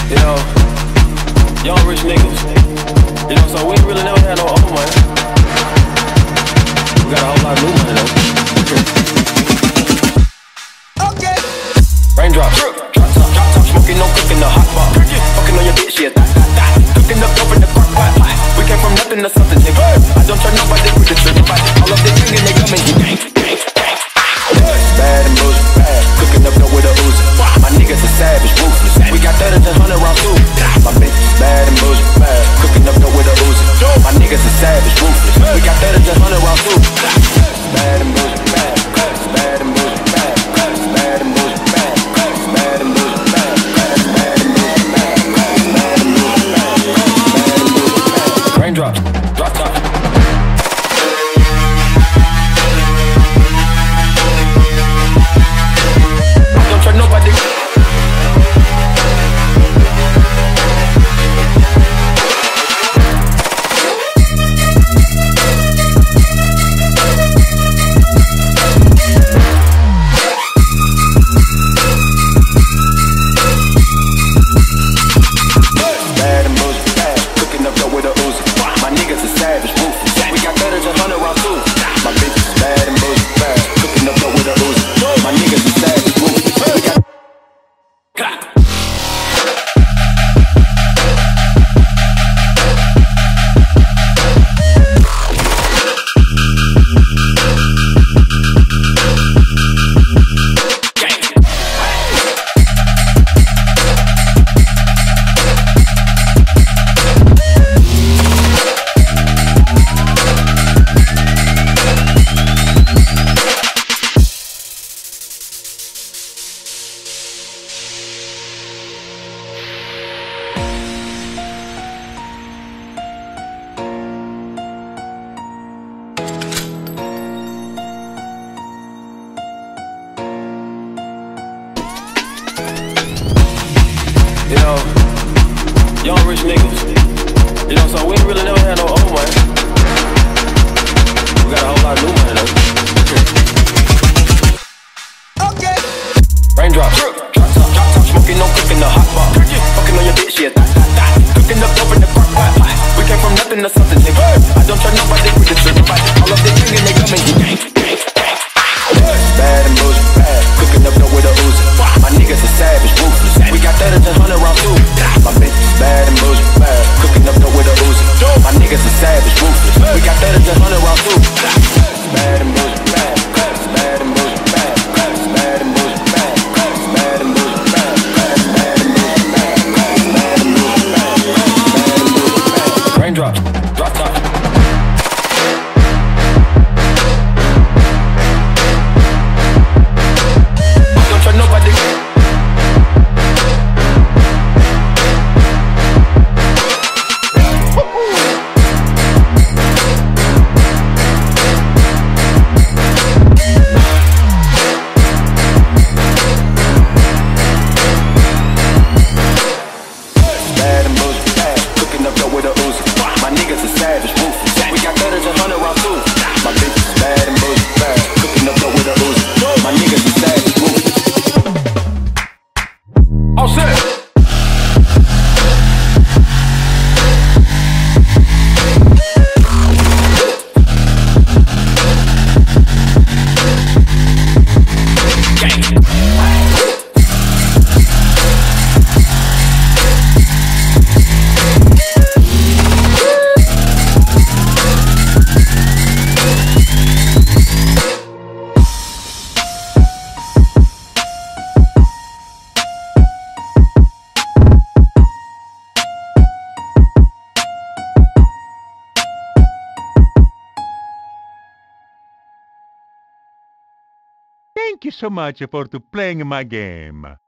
You know, young rich niggas. You know, so we ain't really never had no old money. We got a whole lot of new money though. Okay. Raindrops, drop top, smoking, no cooking, the hot pot. Fucking on your bitch, yeah, cooking up dope in the crock pot. We came from nothing to something, nigga. I don't try nobody with the trigger. All of this drinking, they coming, gang. Bad and bullshit, bad. Cooking up dope with a Uzi. My niggas are savage, ruthless. We got 30 to 100 rounds too. My bitch is bad and bullshit, bad. Cooking up dope with a Uzi. My niggas are savage, ruthless. We got 30 to 100 rounds too. Bad and bullshit, bad. Bad and bullshit, bad. Bad and bullshit, bad. Bad and bullshit, bad. Bad and bullshit, bad. Bad and bullshit, bad. Bad and bullshit, bad. Raindrops, drop top. Nobody. Bad and bullshit, bad. Cooking up dope with a Uzi. My niggas are savage, ruthless. We got 30 to 100 rounds too. My bitch is bad and bullshit, bad. Cooking up dope with a Uzi. My niggas are savage, ruthless. We got you know, young rich niggas. You know, so we ain't really never had no old money. We got a whole lot of new money though. Okay. Raindrops, drop top, smoking, no cooking, the hot pot. Fucking on your bitch, yeah, cooking up dope in the crock pot. We came from nothing to something, nigga. I don't try nobody with the trigger. All of this drinking, they coming, gang. Bad and bullshit, bad. Cooking up dope with a Uzi. My niggas are savage, ruthless. We got 30 to 100 rounds too. My bitch is bad and bullshit, bad. Cooking up dope with a Uzi. My niggas are savage, ruthless. We got 30 to 100 rounds too. Bad and bullshit, bad. Bad and bullshit, bad. Bad and bullshit, bad. Bad and bullshit, bad. Bad and bullshit, bad. Bad and bullshit, bad. Bad and bullshit, bad. Raindrops, drop top. Nobody. Bad and bullshit, bad. Cooking up dope with a Uzi. My niggas are savage, ruthless. We got 30 to 100 rounds too. My bitch is bad and bullshit, bad. Cooking up dope with a Uzi. My niggas are savage, ruthless. All set. Thank you so much for playing my game.